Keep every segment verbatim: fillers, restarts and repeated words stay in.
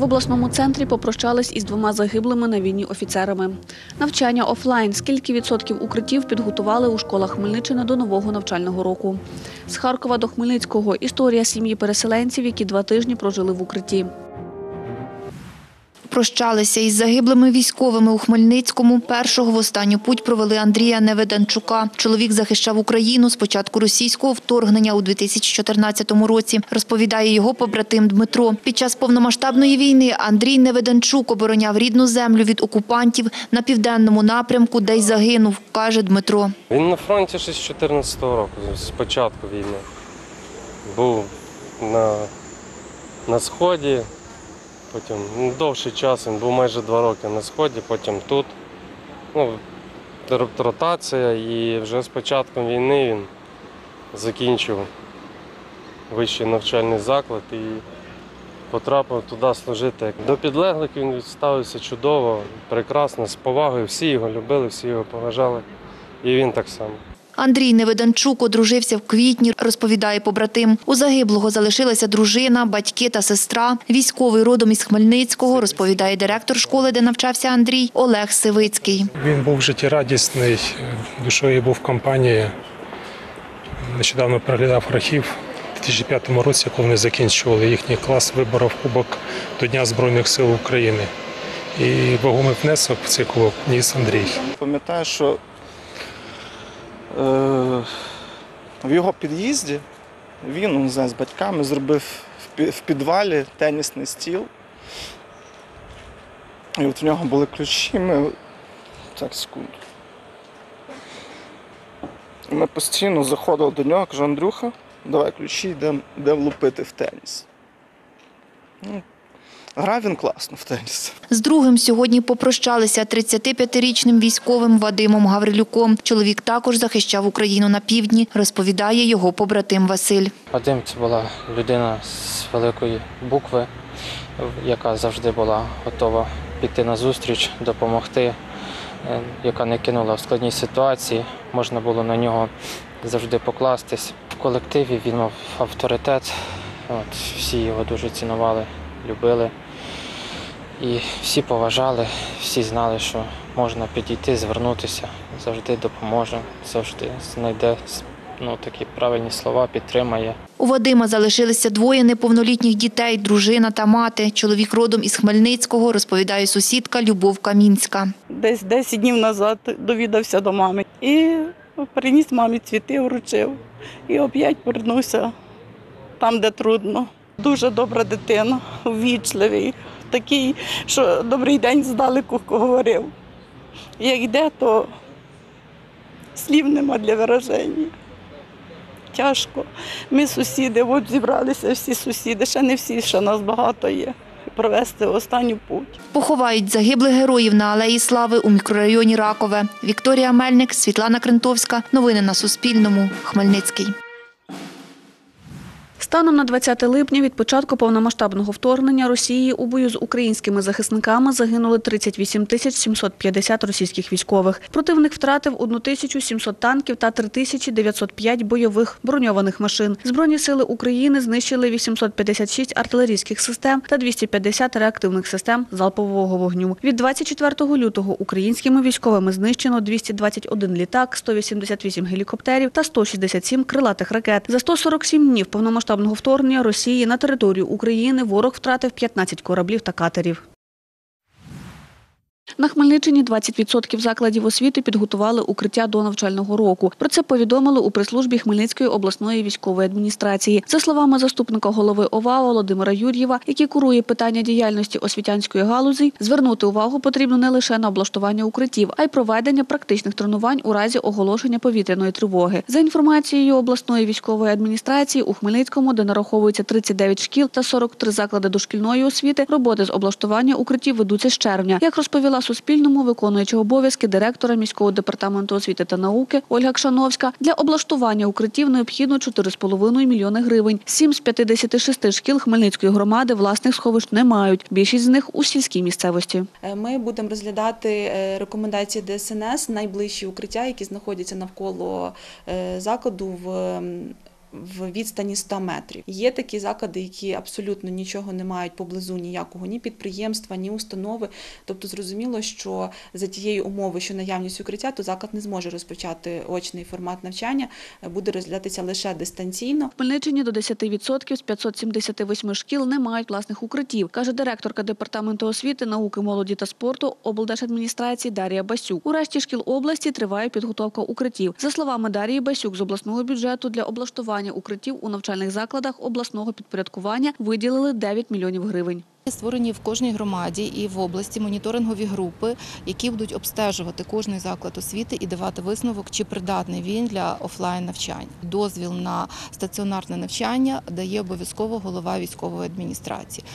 В обласному центрі попрощались із двома загиблими на війні офіцерами. Навчання офлайн. Скільки відсотків укриттів підготували у школах Хмельниччини до нового навчального року? З Харкова до Хмельницького – історія сім'ї переселенців, які два тижні прожили в укритті. Прощалися із загиблими військовими у Хмельницькому. Першого в останню путь провели Андрія Неведанчука. Чоловік захищав Україну з початку російського вторгнення у дві тисячі чотирнадцятому році, розповідає його побратим Дмитро. Під час повномасштабної війни Андрій Неведанчук обороняв рідну землю від окупантів на південному напрямку, де й загинув, каже Дмитро. Він на фронті ще з чотирнадцятого року, з початку війни. Був на, на Сході. Потім ну, довший час, він був майже два роки на Сході, потім тут. Ну, ротація, і вже з початком війни він закінчив вищий навчальний заклад і потрапив туди служити. До підлеглих він відставився чудово, прекрасно, з повагою. Всі його любили, всі його поважали. І він так само. Андрій Неведанчук одружився в квітні, розповідає побратим. У загиблого залишилася дружина, батьки та сестра. Військовий родом із Хмельницького, розповідає директор школи, де навчався Андрій, Олег Сивицький. Він був життєрадісний, душою був в компанії. Нещодавно переглядав архів. У дві тисячі п'ятому році, коли вони закінчували їхній клас, виборов кубок до Дня Збройних сил України. І вагомий внесок в цей кубок ніс Андрій. Пам'ятаю, що в його під'їзді він, не знаю, з батьками зробив в підвалі тенісний стіл. І от в нього були ключі, ми... Так, секунду. Ми постійно заходили до нього, кажу: Андрюха, давай ключі, йдемо влупити в теніс. Ну, грав він класно в теніс. З другим сьогодні попрощалися тридцятип'ятирічним військовим Вадимом Гаврилюком. Чоловік також захищав Україну на півдні, розповідає його побратим Василь. Вадим – це була людина з великої букви, яка завжди була готова піти на зустріч, допомогти, яка не кинула в складній ситуації. Можна було на нього завжди покластись. В колективі він мав авторитет, от, всі його дуже цінували, любили. І всі поважали, всі знали, що можна підійти, звернутися, завжди допоможе, завжди знайде ну, такі правильні слова, підтримає. У Вадима залишилися двоє неповнолітніх дітей, дружина та мати. Чоловік родом із Хмельницького, розповідає сусідка Любов Камінська. Десь десять днів назад довідався до мами і приніс мамі цвіти, вручив. І оп'ять повернувся там, де трудно. Дуже добра дитина, ввічливий, такий, що добрий день здалеку говорив. Як йде, то слів нема для вираження. Тяжко. Ми сусіди, от зібралися всі сусіди, ще не всі, ще нас багато є, провести останню путь. Поховають загиблих героїв на Алеї Слави у мікрорайоні Ракове. Вікторія Мельник, Світлана Крентовська. Новини на Суспільному. Хмельницький. Станом на двадцяте липня від початку повномасштабного вторгнення Росії у бою з українськими захисниками загинули тридцять вісім тисяч сімсот п'ятдесят російських військових. Противник втратив тисячу сімсот танків та три тисячі дев'ятсот п'ять бойових броньованих машин. Збройні сили України знищили вісімсот п'ятдесят шість артилерійських систем та двісті п'ятдесят реактивних систем залпового вогню. Від двадцять четвертого лютого українськими військовими знищено двісті двадцять один літак, сто вісімдесят вісім гелікоптерів та сто шістдесят сім крилатих ракет. За сто сорок сім днів повномасштабного вторгнення Росії на територію України ворог втратив п'ятнадцять кораблів та катерів. На Хмельниччині двадцять відсотків закладів освіти підготували укриття до навчального року. Про це повідомили у прес-службі Хмельницької обласної військової адміністрації. За словами заступника голови ОВА Володимира Юр'єва, який курує питання діяльності освітянської галузі, звернути увагу потрібно не лише на облаштування укриттів, а й проведення практичних тренувань у разі оголошення повітряної тривоги. За інформацією обласної військової адміністрації, у Хмельницькому, де нараховується тридцять дев'ять шкіл та сорок три заклади дошкільної освіти, роботи з облаштування укриттів ведуться з червня. Як розповіла Суспільному виконуючи обов'язки директора міського департаменту освіти та науки Ольга Кшановська, для облаштування укриттів необхідно чотири з половиною мільйони гривень. Сім з п'ятдесяти шести шкіл Хмельницької громади власних сховищ не мають. Більшість з них у сільській місцевості. Ми будемо розглядати рекомендації Д С Н С, найближчі укриття, які знаходяться навколо закладу в в відстані сто метрів. Є такі заклади, які абсолютно нічого не мають поблизу ніякого ні підприємства, ні установи. Тобто зрозуміло, що за тієї умови, що наявність укриття, то заклад не зможе розпочати очний формат навчання, буде розглядатися лише дистанційно. В Хмельниччині до десять відсотків з п'ятсот сімдесят вісім шкіл не мають власних укриттів, каже директорка Департаменту освіти, науки, молоді та спорту облдержадміністрації Дар'я Басюк. У решті шкіл області триває підготовка укриттів. За словами Дар'ї Басюк, з обласного бюджету для облаштування укриттів у навчальних закладах обласного підпорядкування виділили дев'ять мільйонів гривень. Створені в кожній громаді і в області моніторингові групи, які будуть обстежувати кожний заклад освіти і давати висновок, чи придатний він для офлайн навчання. Дозвіл на стаціонарне навчання дає обов'язково голова військової адміністрації.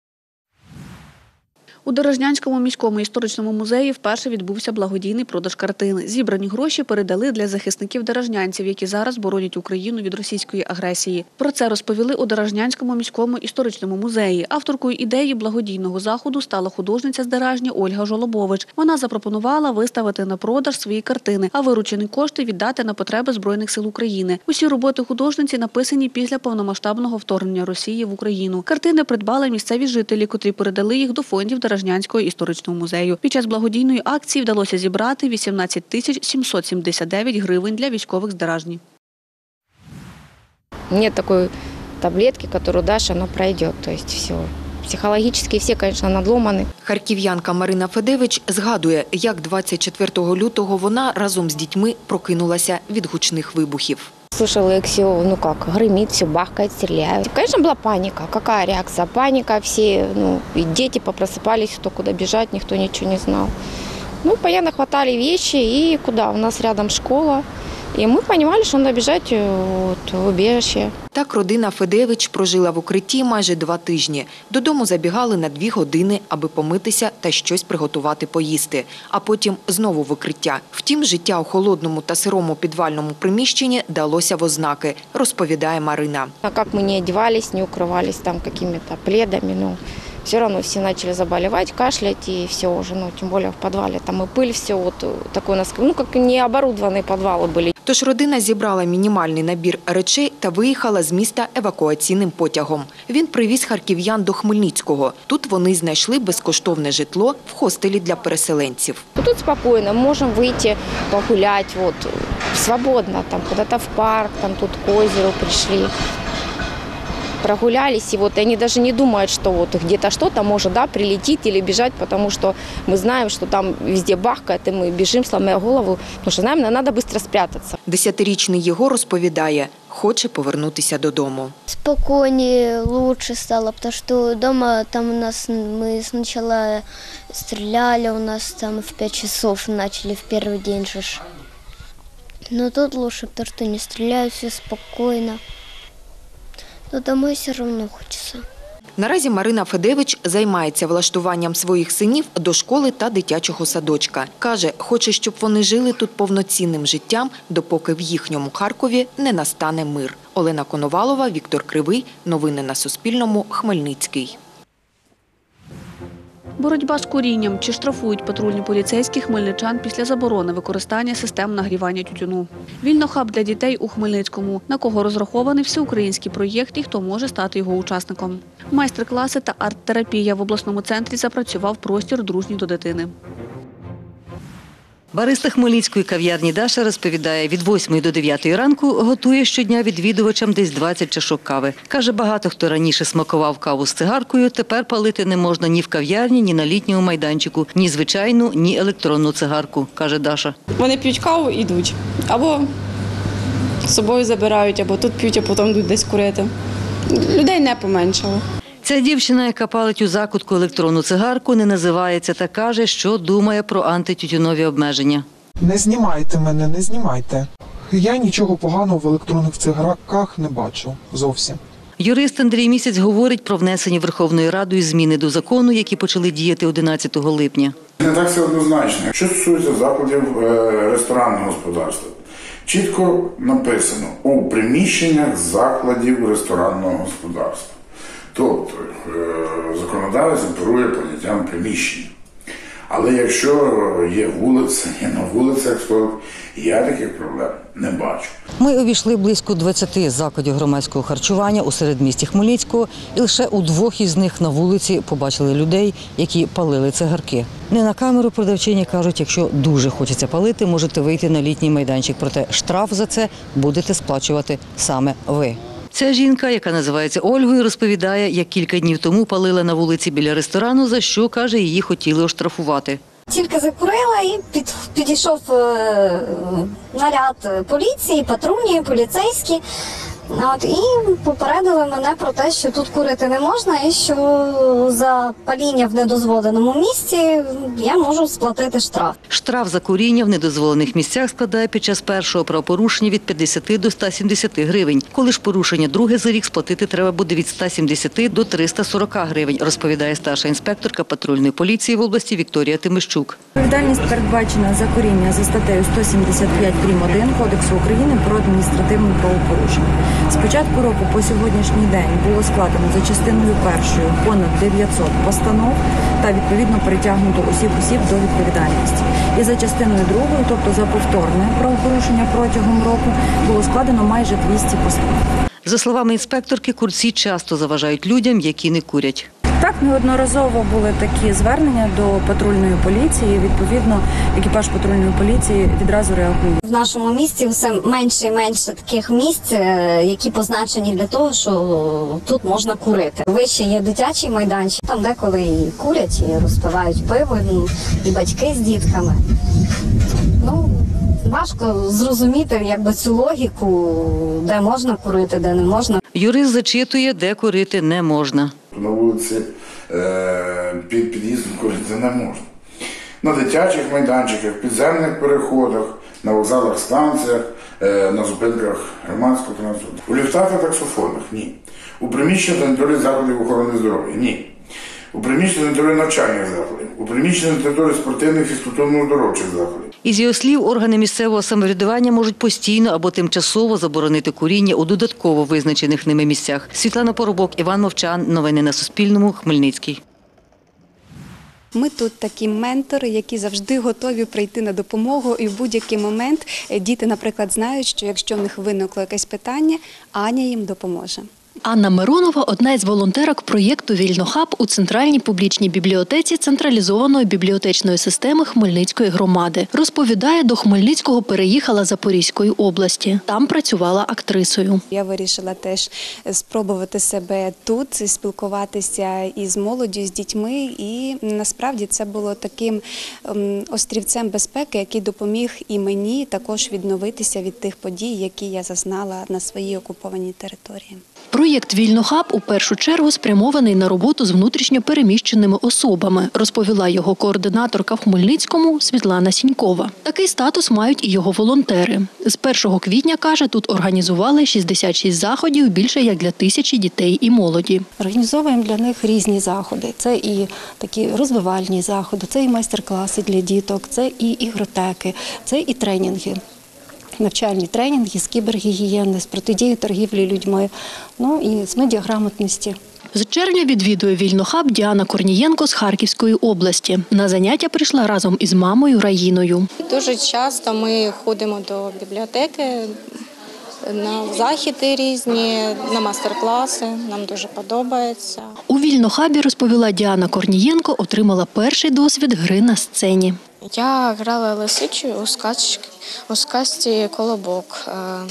У Дорожнянському міському історичному музеї вперше відбувся благодійний продаж картин. Зібрані гроші передали для захисників-дорожнянців, які зараз боронять Україну від російської агресії. Про це розповіли у Дорожнянському міському історичному музеї. Авторкою ідеї благодійного заходу стала художниця з Деражні Ольга Жолобович. Вона запропонувала виставити на продаж свої картини, а виручені кошти віддати на потреби Збройних сил України. Усі роботи художниці написані після повномасштабного вторгнення Росії в Україну. Картини придбали місцеві жителі, котрі передали їх до фондів Дорожнянського історичного музею. Під час благодійної акції вдалося зібрати вісімнадцять тисяч сімсот сімдесят дев'ять гривень для військових з Деражні. Нет такой таблетки, которую дашь, оно пройдет. То есть все. Психологически все, конечно, надломаны. Харків'янка Марина Федевич згадує, як двадцять четвертого лютого вона разом з дітьми прокинулася від гучних вибухів. Слышала, как все, ну как, гремит, все бахкает, стреляют. Конечно, была паника. Какая реакция? Паника, все, ну, и дети попросыпались, кто куда бежать, никто ничего не знал. Ну, понятно, хватали вещи, и куда? У нас рядом школа. І ми розуміли, що треба біжати в убіжище. Так родина Федевич прожила в укритті майже два тижні. Додому забігали на дві години, аби помитися та щось приготувати поїсти. А потім знову в укриття. Втім, життя у холодному та сирому підвальному приміщенні далося в ознаки, розповідає Марина. А як ми не одягались, не укривались там якимись пледами, ну, все равно все начали заболевать, кашлять, и все уже, ну, тем более в подвале, там и пыль, все вот такое у нас, ну, как необорудованные подвалы были. Тож родина зібрала мінімальний набір речей та виїхала з міста евакуаційним потягом. Він привіз харків'ян до Хмельницького. Тут вони знайшли безкоштовне житло в хостелі для переселенців. Тут спокійно, можемо вийти, погуляти, вот, свободно, там, куди-то в парк, там, тут к озеру прийшли. Прогулялись, и вот они даже не думают, что вот где-то что-то может, да, прилететь или бежать, потому что мы знаем, что там везде бахкает, и мы бежим, сломя голову, потому что нам надо быстро спрятаться. Десятирічний Єгор розповідає, хоче повернутися додому. Спокойнее, лучше стало, потому что дома там у нас, мы сначала стреляли, у нас там в пять часов начали в первый день же. Но тут лучше, потому что не стреляют, все спокойно. Но домой все одно хочеться. Наразі Марина Федевич займається влаштуванням своїх синів до школи та дитячого садочка. Каже, хоче, щоб вони жили тут повноцінним життям, допоки в їхньому Харкові не настане мир. Олена Коновалова, Віктор Кривий. Новини на Суспільному. Хмельницький. Боротьба з курінням. Чи штрафують патрульні поліцейські хмельничан після заборони використання систем нагрівання тютюну? Вільнохаб для дітей у Хмельницькому. На кого розрахований всеукраїнський проєкт і хто може стати його учасником? Майстер-класи та арт-терапія. В обласному центрі запрацював простір дружній до дитини. Бариста хмельницької кав'ярні Даша розповідає, від восьмої до дев'ятої ранку готує щодня відвідувачам десь двадцять чашок кави. Каже, багато хто раніше смакував каву з цигаркою, тепер палити не можна ні в кав'ярні, ні на літньому майданчику, ні звичайну, ні електронну цигарку, каже Даша. Вони п'ють каву і йдуть. Або з собою забирають, або тут п'ють, а потім йдуть десь курити. Людей не поменшало. Ця дівчина, яка палить у закутку електронну цигарку, не називається та каже, що думає про антитютюнові обмеження. Не знімайте мене, не знімайте. Я нічого поганого в електронних цигарках не бачу зовсім. Юрист Андрій Місяць говорить про внесені Верховною Радою зміни до закону, які почали діяти одинадцятого липня. Не так все однозначно. Що стосується закладів ресторанного господарства, чітко написано у приміщеннях закладів ресторанного господарства. Тобто законодавець оперує поняттям приміщення. Але якщо є вулиця, є на вулицях, то я таких проблем не бачу. Ми обійшли близько двадцяти закладів громадського харчування у середмісті Хмельницького, і лише у двох із них на вулиці побачили людей, які палили цигарки. Не на камеру продавчині кажуть, якщо дуже хочеться палити, можете вийти на літній майданчик, проте штраф за це будете сплачувати саме ви. Ця жінка, яка називається Ольгою, розповідає, як кілька днів тому палила на вулиці біля ресторану, за що, каже, її хотіли оштрафувати. Тільки закурила і під, підійшов е, наряд поліції, патрульні, поліцейські. От, і попередили мене про те, що тут курити не можна і що за паління в недозволеному місці я можу сплатити штраф. Штраф за куріння в недозволених місцях складає під час першого правопорушення від п'ятдесяти до ста сімдесяти гривень. Коли ж порушення друге за рік, сплатити треба буде від ста сімдесяти до трьохсот сорока гривень, розповідає старша інспекторка патрульної поліції в області Вікторія Тимищук. Відповідальність передбачена за куріння за статтею сто сімдесят п'ять прим. один Кодексу України про адміністративне правопорушення. З початку року по сьогоднішній день було складено за частиною першою понад дев'ятсот постанов та відповідно притягнуто усіх осіб до відповідальності. І за частиною другою, тобто за повторне правопорушення протягом року, було складено майже двісті постанов. За словами інспекторки, курці часто заважають людям, які не курять. Так, неодноразово були такі звернення до патрульної поліції. Відповідно, екіпаж патрульної поліції відразу реагує. В нашому місті все менше і менше таких місць, які позначені для того, що тут можна курити. Вище є дитячий майданчик, там деколи і курять, і розпивають пиво, і батьки з дітками. Ну, важко зрозуміти, якби, цю логіку, де можна курити, де не можна. Юрист зачитує, де курити не можна. На вулиці е, під під'їздом курити не можна. На дитячих майданчиках, підземних переходах, на вокзалах, станціях, е, на зупинках громадського транспорту. У ліфтах та таксофонах – ні. У приміщеннях та території закладів охорони здоров'я – ні. У приміщенні на території навчальних закладів, у приміщенні на території спортивних і фізкультурно-оздоровчих закладів. Із його слів, органи місцевого самоврядування можуть постійно або тимчасово заборонити куріння у додатково визначених ними місцях. Світлана Поробок, Іван Мовчан. Новини на Суспільному. Хмельницький. Ми тут такі ментори, які завжди готові прийти на допомогу. І в будь-який момент діти, наприклад, знають, що якщо в них виникло якесь питання, Аня їм допоможе. Анна Миронова – одна із волонтерок проєкту «Вільнохаб» у Центральній публічній бібліотеці централізованої бібліотечної системи Хмельницької громади. Розповідає, до Хмельницького переїхала з Запорізької області. Там працювала актрисою. Я вирішила теж спробувати себе тут, спілкуватися із молоддю, з дітьми. І насправді це було таким острівцем безпеки, який допоміг і мені також відновитися від тих подій, які я зазнала на своїй окупованій території. Проєкт «Вільнохаб» у першу чергу спрямований на роботу з внутрішньо переміщеними особами, розповіла його координаторка в Хмельницькому Світлана Сінькова. Такий статус мають і його волонтери. З першого квітня, каже, тут організували шістдесят шість заходів більше як для тисячі дітей і молоді. Організовуємо для них різні заходи. Це і такі розвивальні заходи, це і майстер-класи для діток, це і ігротеки, це і тренінги. Навчальні тренінги з кібергігієни, з протидії торгівлі людьми, ну і з медіаграмотності. З червня відвідує «Вільнохаб» Діана Корнієнко з Харківської області. На заняття прийшла разом із мамою Раїною. Дуже часто ми ходимо до бібліотеки, на західи різні, на майстер-класи. Нам дуже подобається. У «Вільнохабі», розповіла Діана Корнієнко, отримала перший досвід гри на сцені. Я грала лисичу у сказці, у сказці «Колобок».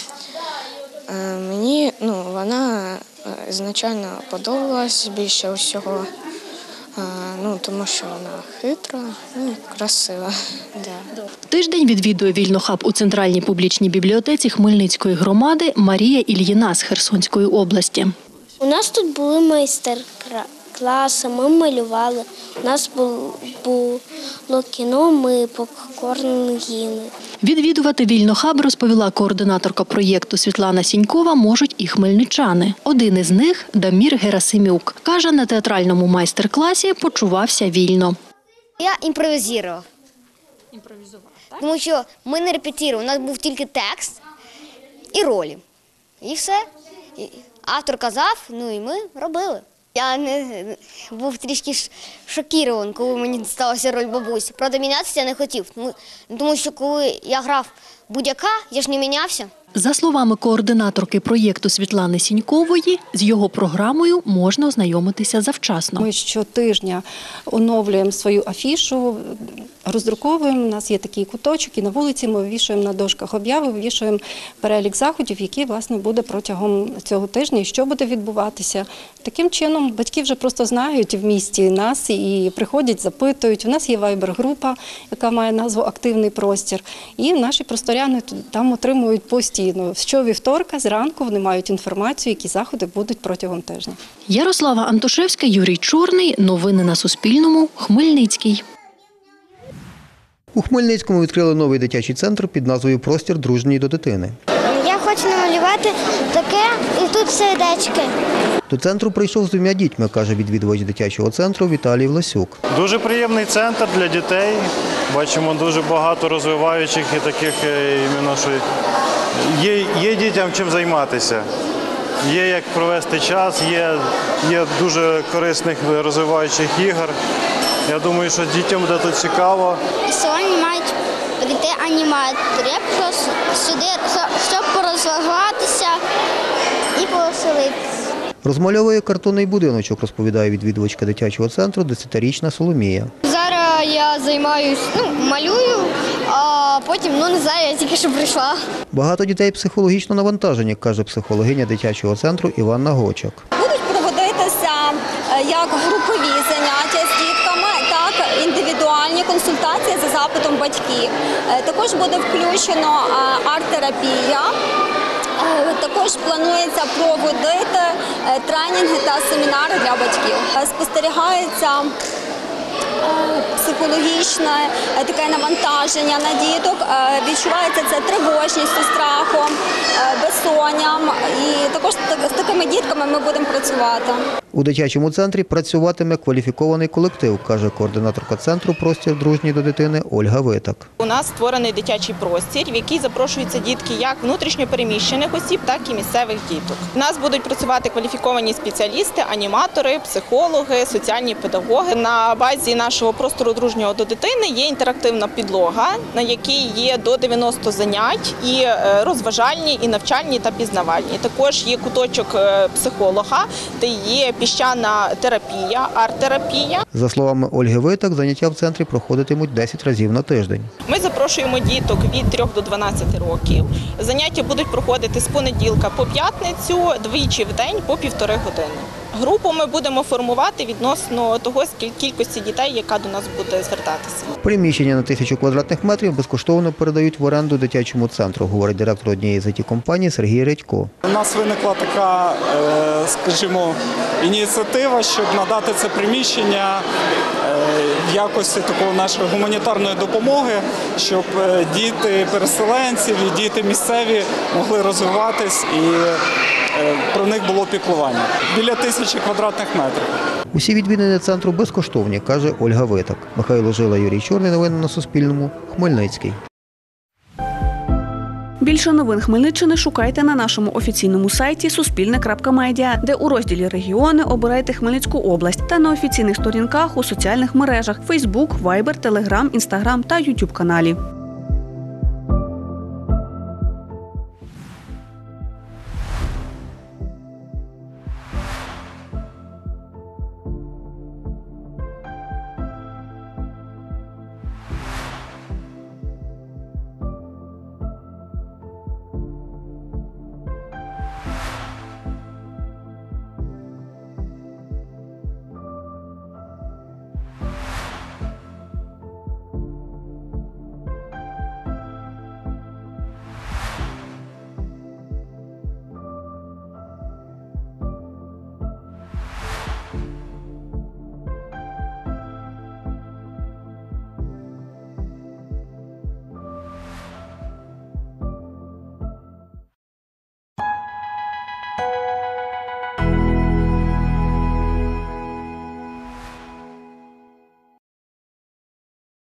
Мені ну, вона звичайно подобалась більше усього, ну, тому що вона хитра, ну, красива. Да. Тиждень відвідує «Вільнохаб» у Центральній публічній бібліотеці Хмельницької громади Марія Ільїна з Херсонської області. У нас тут були майстер-класи, ми малювали, у нас було кіно, ми попкорн їли. Відвідувати «Вільнохаб», розповіла координаторка проєкту Світлана Сінькова, можуть і хмельничани. Один із них – Дамір Герасимюк. Каже, на театральному майстер-класі почувався вільно. Я імпровізував. Імпровізував, так? Тому що ми не репетували, у нас був тільки текст і ролі. І все. Автор казав, ну і ми робили. Я не був трішки ш- шокірований, коли мені сталася роль бабусі. Правда, мінятися я не хотів, тому, тому що коли я грав будь-яка, я ж не мінявся. За словами координаторки проєкту Світлани Сінькової, з його програмою можна ознайомитися завчасно. Ми щотижня оновлюємо свою афішу, роздруковуємо. У нас є такий куточок, і на вулиці ми вивішуємо на дошках обяви, вивішуємо перелік заходів, які, власне, буде протягом цього тижня і що буде відбуватися. Таким чином, батьки вже просто знають в місті нас і приходять, запитують. У нас є вайбер-група, яка має назву «Активний простір». І наші просторяни там отримують постійно. Щовівторка зранку вони мають інформацію, які заходи будуть протягом тижня. Ярослава Антошевська, Юрій Чорний. Новини на Суспільному. Хмельницький. У Хмельницькому відкрили новий дитячий центр під назвою «Простір дружній до дитини». Я хочу намалювати таке, і тут сердечки. До центру прийшов з двома дітьми, каже відвідувач дитячого центру Віталій Власюк. Дуже приємний центр для дітей. Бачимо дуже багато розвиваючих і таких, іменно, що є, є дітям чим займатися. Є як провести час, є, є дуже корисних розвиваючих ігор. Я думаю, що дітям буде тут цікаво. Сьогодні мають прийти аніматори сюди, щоб порозвиватися і повеселитися. Розмальовує картонний будиночок, розповідає відвідувачка дитячого центру десятирічна Соломія. Зараз я займаюся, ну, малюю, а потім, ну не знаю, я тільки що прийшла. Багато дітей психологічно навантажені, каже психологиня дитячого центру Іванна Гочак. Будуть проводитися як групові заняття з дітками, так і індивідуальні консультації за запитом батьків. Також буде включено арт-терапія. Також планується проводити тренінги та семінари для батьків. Спостерігається психологічне таке навантаження на діток, відчувається це тривожністю, страхом, безсонням. І також з такими дітками ми будемо працювати. У дитячому центрі працюватиме кваліфікований колектив, каже координаторка центру «Простір дружній до дитини» Ольга Витак. У нас створений дитячий простір, в який запрошуються дітки як внутрішньопереміщених осіб, так і місцевих діток. У нас будуть працювати кваліфіковані спеціалісти, аніматори, психологи, соціальні педагоги. На базі нашого простору дружнього до дитини є інтерактивна підлога, на якій є до дев'яноста занять, і розважальні, і навчальні, та пізнавальні. Також є куточок психолога, де є піщана терапія, арт-терапія. За словами Ольги Витак, заняття в центрі проходитимуть десять разів на тиждень. Ми запрошуємо діток від трьох до дванадцяти років. Заняття будуть проходити з понеділка по п'ятницю, двічі в день по півтори години. Групу ми будемо формувати відносно того кількості дітей, яка до нас буде звертатися. Приміщення на тисячу квадратних метрів безкоштовно передають в оренду дитячому центру, говорить директор однієї з ай ті-компаній Сергій Редько. У нас виникла така, скажімо, ініціатива, щоб надати це приміщення в якості такої нашої гуманітарної допомоги, щоб діти переселенців і діти місцеві могли розвиватись і про них було піклування. Біля тисячі квадратних метрів. Усі відвідини центру безкоштовні, каже Ольга Витак. Михайло Жила, Юрій Чорний. Новини на Суспільному. Хмельницький. Більше новин Хмельниччини шукайте на нашому офіційному сайті суспільне крапка медіа, де у розділі «Регіони» обирайте Хмельницьку область та на офіційних сторінках у соціальних мережах – Фейсбук, Вайбер, Телеграм, Інстаграм та Ютуб каналі.